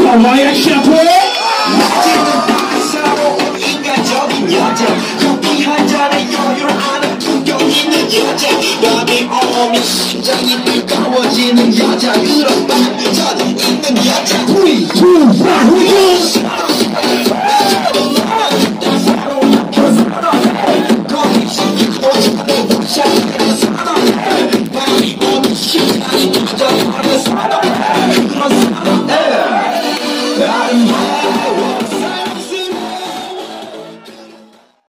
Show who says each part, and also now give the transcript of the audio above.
Speaker 1: 나와야 시작해.
Speaker 2: 낮에는 따사로운 인간적인 여자, 커피 한 잔에 여유를 아는 품격 있는 여자, 밤이 오면 심장이 뜨거워지는 여자, 그런 반전 있는 여자.
Speaker 1: 3, 2, 1,